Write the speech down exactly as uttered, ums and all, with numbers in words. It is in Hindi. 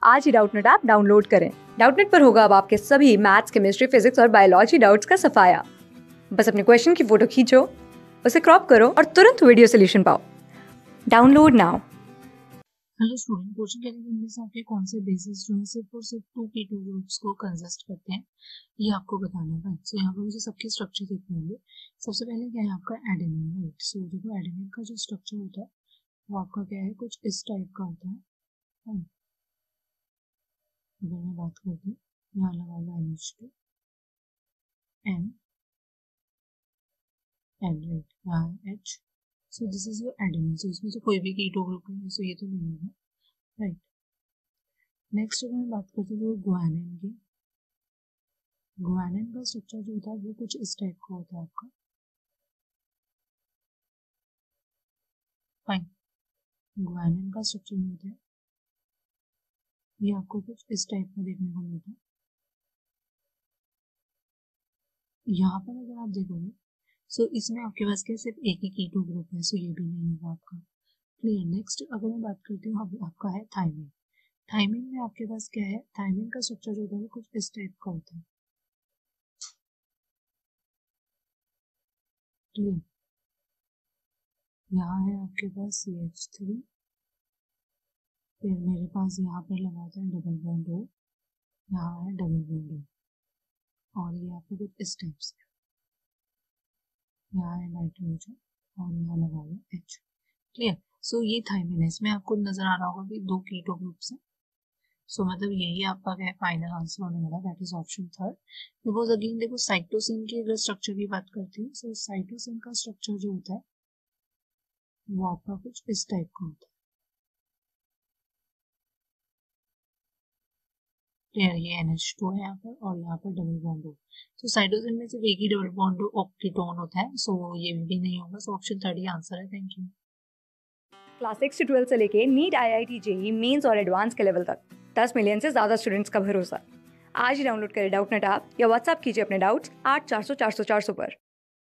आज ही डाउटनेट ऐप डाउनलोड करें। डाउटनेट पर होगा अब आपके सभी मैथ्स, केमिस्ट्री, फिजिक्स और बायोलॉजी डाउट्स का सफाया। बस अपने क्वेश्चन की फोटो खींचो, उसे क्रॉप करो और तुरंत वीडियो सोल्यूशन पाओ। Download now. Hello student, question category से आपके कौन से बेसिस जो है सिर्फ और सिर्फ टू की टू ग्रुप्स को कंसिस्ट करते हैं, ये आपको बताना है। सो यहाँ पर मुझे सबके स्ट्रक्चर देखने होंगे। सबसे पहले क्या है आपका एडेनिन, राइट। सो देखो एडेनिन का जो स्ट्रक्चर होता है वो आपका क्या है, कुछ इस टाइप का होता है। अगर मैं बात करती हूँ, यहाँ लगा हुआ N H two N N right, यहाँ H. So this is your adenine. So इसमें से कोई भी कीटो ग्रुप नहीं है, सो ये तो नहीं होगा, राइट। नेक्स्ट अगर मैं बात करती हूँ गुआनिन की, गुआनिन का स्ट्रक्चर जो होता है वो कुछ इस टाइप का होता है आपका। फाइन, गुआनिन का स्ट्रक्चर होता है ये आपको कुछ इस टाइप में देखने को मिलता है। यहाँ पर अगर आप देखोगे सो इसमें आपके पास क्या सिर्फ एक ही कीटो ग्रुप है, सो ये भी नहीं होगा आपका। क्लियर। नेक्स्ट अगर मैं बात करती हूँ अब आपका है थायमिन। थायमिन में आपके पास क्या है, थायमिन का स्ट्रक्चर जो होता है कुछ इस टाइप का होता है। क्लियर। यहाँ है आपके पास सी एच थ्री, फिर मेरे पास यहाँ पर लगा होता है डबल बॉन्ड ओ, यहाँ है डबल बॉन्ड ओ, और ये आपको कुछ इस टाइप से, यहाँ है नाइट्रोजन और यहाँ लगा हुआ एच। क्लियर। सो ये थायमिन है, इसमें आपको नजर आ रहा होगा कि दो कीटो ग्रुप्स हैं। सो so, मतलब यही आपका क्या है फाइनल आंसर होने वाला, that is option third. Because again देखो साइटोसिन के अगर स्ट्रक्चर की बात करती हूँ, सो साइटोसिन का स्ट्रक्चर जो होता है वो आपका कुछ इस टाइप का होता है। क्लियर। ये एन एच टू है यहाँ पर और यहाँ पर डबल बॉन्ड हो। तो साइटोसिन में सिर्फ एक ही डबल बॉन्ड ऑक्सीटोन होता है, सो so, ये भी नहीं होगा। सो ऑप्शन थर्ड ही आंसर है। Thank you. क्लास सिक्स से ट्वेल्थ से लेके NEET, I I T, JEE mains और एडवांस के लेवल तक दस मिलियन से ज्यादा स्टूडेंट्स का भरोसा। आज ही डाउनलोड करें डाउटनेट ऐप या व्हाट्सएप कीजिए अपने डाउट्स आठ चार सौ चार सौ चार सौ पर।